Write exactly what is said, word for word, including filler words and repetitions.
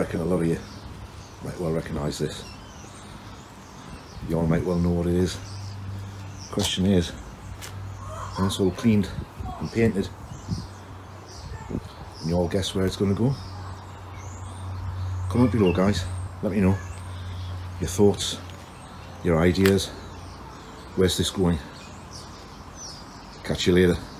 reckon a lot of you might well recognise this. You all might well know what it is. Question is, when it's all cleaned and painted, and you all guess where it's going to go? Comment below, guys. Let me know your thoughts, your ideas. Where's this going? Catch you later.